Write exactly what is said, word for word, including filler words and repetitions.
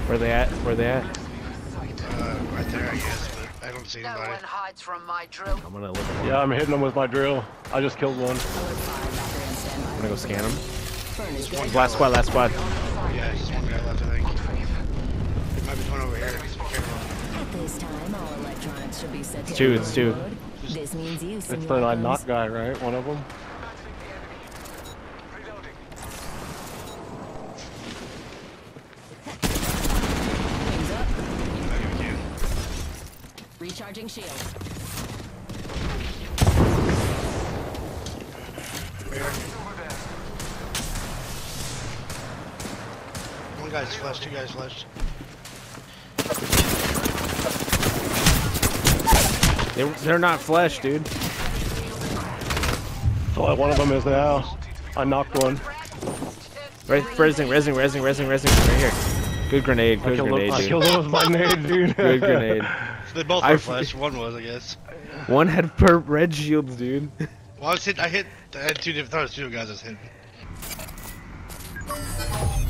Where they at? Where they at? Uh, right there, I guess, but I don't see anybody. No one hides from my drill. I'm gonna look at one. Yeah, I'm hitting them with my drill. I just killed one. I'm gonna go scan them. One Last squad, last squad. Yeah, just one guy left, I think. There might be one over here. Be careful. At this time, all electronics should be set to It's two, it's two. mode. This means you, It's the I knock guy, right? One of them. Recharging shield. One guy's flushed, two guys flushed. They, they're not flesh, dude. So one of them is now. I knocked one. Right, resing, resing, resing, resing, resing. Right here. Good grenade, I good killed, grenade, him, I dude. killed him with my nade, dude. Good grenade. They both I were f- flushed. One was, I guess. One had per red shields, dude. Well, I was hit. I hit. I had two different. I thought it was two guys I was hitting.